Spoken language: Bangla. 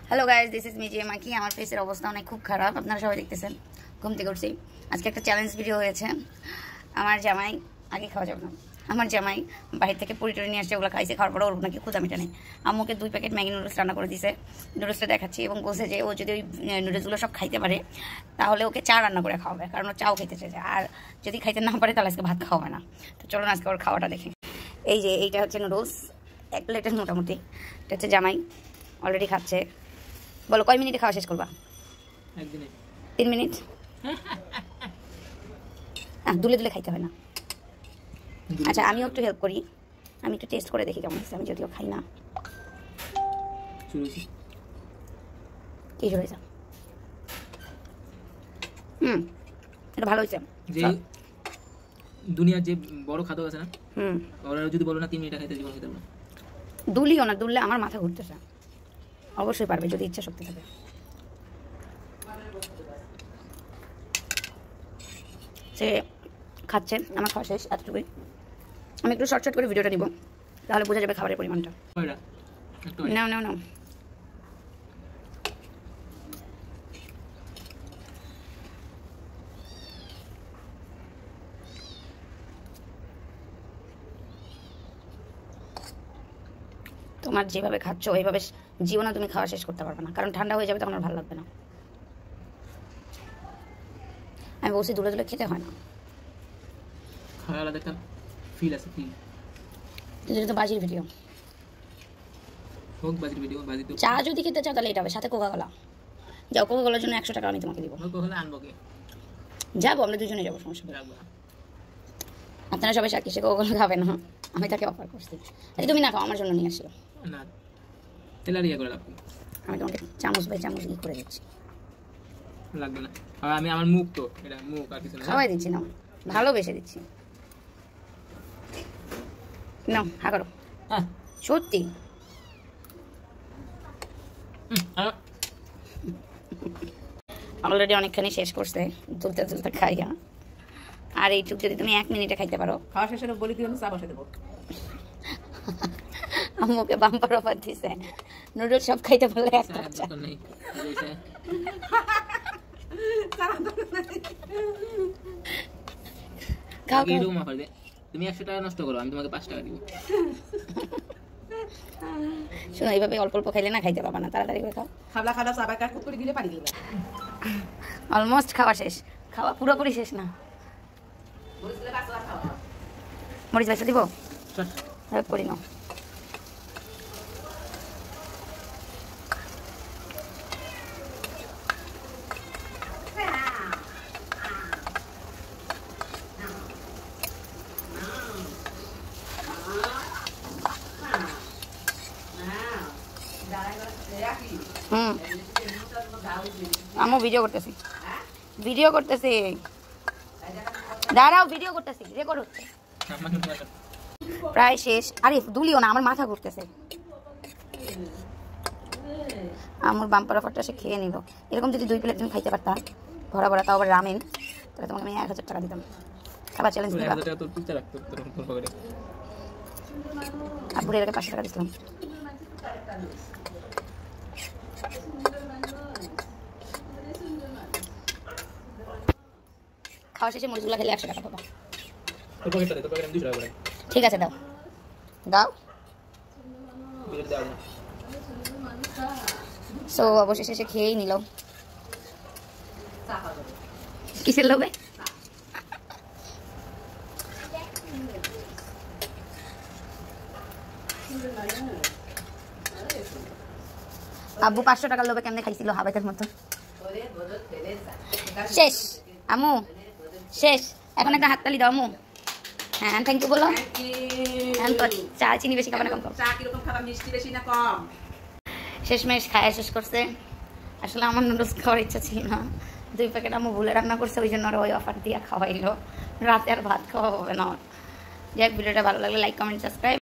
Hello guys, this is Mizia Maki. আমার ফেসের অবস্থা অনেক খুব খারাপ, আপনারা সবাই দেখতেছেন। ঘুম থেকে উঠছি, আজকে একটা চ্যালেঞ্জ ভিডিও হয়েছে। আমার জামাই আগে খাওয়া যাবে না, আমার জামাই বাইরে থেকে পুরি টুরি নিয়ে আসছে, ওগুলো খাইছে। খাওয়ার পরে ওর নাকি ক্ষুধা মিটা নেই। আম্মুকে 2 প্যাকেট ম্যাগি নুডলস রান্না করে দিয়েছে। নুডলসটা দেখাচ্ছি এবং বলছে যে ও যদি ওই নুডলসগুলো সব খাইতে পারে তাহলে ওকে চা রান্না করে খাওয়াবে, কারণ ও চাও খেতে চাইছে। আর যদি খাইতে না পারে তাহলে আজকে ভাত খাওয়াবে না। তো চলুন আজকে ওর খাওয়াটা দেখি। এই যে এইটা হচ্ছে নুডলস, 1 প্লেটের মোটামুটি। এটা হচ্ছে জামাই অলরেডি খাচ্ছে। বলো কয় মিনিটে খাওয়া শেষ করবা? 3 মিনিট। হ্যাঁ, দুলে দুলে খাইতে হয় না। আচ্ছা, আমিও একটু হেল্প করি, আমি একটু টেস্ট করে দেখি কেমন হয়েছে। আমি যদিও খাই না। কি হয়েছে? এটা ভালো হয়েছে। যে দুনিয়ার যে বড় খাদ্য আছে না, ওরা যদি বলো না 3 মিনিট খাইতে জীবন খেতে পারবো। দুলিও না, দুললে আমার মাথা ঘুরতেছে। অবশ্যই পারবে যদি ইচ্ছা শক্তি থাকে। সে খাচ্ছে, আমার খাওয়া শেষ, এতটুকুই। আমি একটু শর্ট করে ভিডিওটা নিব, তাহলে বোঝা যাবে খাবারের পরিমাণটা। নাও নাও নাও। তোমার যেভাবে খাচ্ছ ওইভাবে জীবনে তুমি খাওয়া শেষ করতে পারবে না, কারণ ঠান্ডা হয়ে যাবে, তখন আর ভালো লাগবে না। আমি বলছি দুলে দুলে খেতে হয় না, খাওয়া আলাদা একটা ফিল আছে। ফিল এটা তো বাজির ভিডিও। হোক বাজির ভিডিও, বাজি তো। চা যদি খেতে চাও তাহলে এটা হবে, সাথে কোকা কোলা। যাও, কোকা কোলার জন্য 100 টাকা আমি তোমাকে দিব। কোকা কোলা আনবো কে? যাবো, আমরা দুজনে যাবো, সমস্যা নেই। আপনারা সবাই সাক্ষী, সে কোকা কোলা খাবে না, আমি তাকে অফার করছি। তুমি না খাও, আমার জন্য নিয়ে আসিও না, তেলারিয়া করে রাখো। আমি তোমাকে চামচ বাই চামচ করে দিচ্ছি, লাগবে না। আর আমি আমার মুখ তো, এটা মুখ আর কিছু না। খাওয়াই দিচ্ছি না, ভালোবেসে দিচ্ছি। নাও, হা করো। সত্যি অলরেডি অনেকখানি শেষ করছে, তুলতে তুলতে খাইয়া। আর এইটুক যদি তুমি 1 মিনিটে খাইতে পারো, খাওয়া শেষে বলি তুই চা বসে দেবো। আম্মুকে বাম্পার অফার দিছে, নুডলস সব খাইতে পারলে একটা চা। তুমি 100 টাকা নষ্ট করো, আমি তোমাকে 5 টাকা দিব। শোনো, এইভাবে অল্প অল্প খাইলে না খাইতে পারবা না, তাড়াতাড়ি করে খাও। খাবলা খাবলা চা বাকা কুক করে দিলে পারি দিলে। অলমোস্ট খাওয়া শেষ, খাওয়া পুরোপুরি শেষ না। মরিচ বাচ্চা দিব, হেল্প করি নাও। আমিও ভিডিও করতেছি, ভিডিও করতেছি। দাঁড়াও, ভিডিও করতেছি, রেকর্ড হচ্ছে। প্রায় শেষ। আরে দুলিও না, আমার মাথা ঘুরতেছে। আমার বাম্পার অফারটা সে খেয়ে নিল। এরকম যদি 2 প্লেট তুমি খাইতে পারতা ভরা ভরা, তাও আবার রামেন, তাহলে তোমাকে আমি 1000 টাকা দিতাম। খাবার চ্যালেঞ্জ দিবা। আপুর এর আগে 500 টাকা দিছিলাম। খাওয়া শেষে মরিচগুলো খেলে 100 টাকা পাবা। ঠিক আছে, দাও দাও। সো অবশেষে সে খেয়েই নিল। কিসের লোভে? আব্বু 500 টাকার লোভে কেমনে খাইছিল হাবাইতের মতো। শেষ আমু, শেষ। এখন একটা হাততালি দাও আমু। হ্যাঁ, থ্যাংক ইউ বলো। চা চিনি বেশি খাবে না কম? চা কিরকম খাবার, মিষ্টি বেশি না কম? শেষমেশ খায় শেষ করছে। আসলে আমার নুডলস খাওয়ার ইচ্ছা ছিল না, 2 প্যাকেট আমু ভুলে রান্না করছে, ওই জন্য ওই অফার দিয়ে খাওয়াইলো। রাতে আর ভাত খাওয়া হবে না। যাক, ভিডিওটা ভালো লাগলে লাইক, কমেন্ট, সাবস্ক্রাইব।